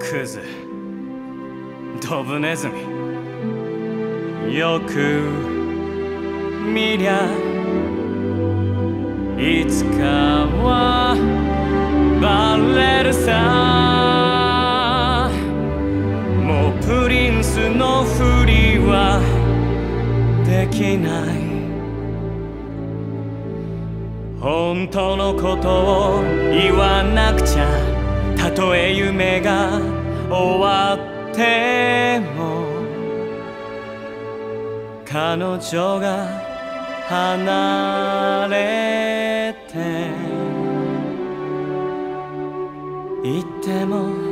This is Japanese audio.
クズ、ドブネズミ。よく見りゃいつかはバレるさ。もうプリンスのふりはできない。本当のことを言わなくちゃ。たとえ夢が終わっても彼女が離れていっても